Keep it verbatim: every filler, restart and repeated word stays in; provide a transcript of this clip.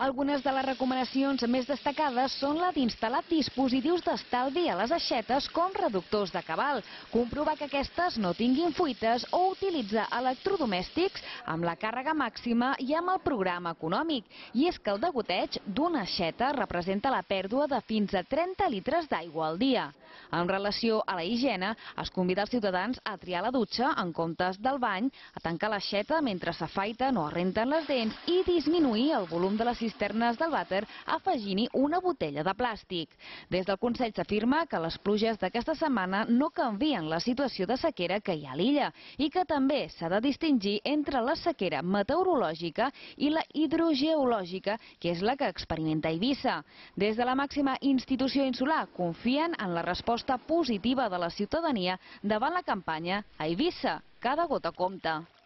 Algunes de les recomanacions més destacades són la d'instal·lar dispositius d'estalvi a les aixetes com reductors de cabal, comprovar que aquestes no tinguin fuites o utilitzar electrodomèstics amb la càrrega màxima i amb el programa econòmic. I és que el degoteig d'una aixeta representa la pèrdua de fins a trenta litres d'aigua al dia. En relació a la higiene, es convida els ciutadans a triar la dutxa en comptes del bany, a tancar l'aixeta mentre s'afaiten o es renten les dents i disminuir el volum de les cisternes del vàter afegint-hi una botella de plàstic. Des del Consell s'afirma que les pluges d'aquesta setmana no canvien la situació de sequera que hi ha a l'illa i que també s'ha de distingir entre la sequera meteorològica i la hidrogeològica, que és la que experimenta Eivissa. Des de la màxima institució insular confien en la resposta positiva de la ciutadania davant la campanya A Eivissa, cada gota compta.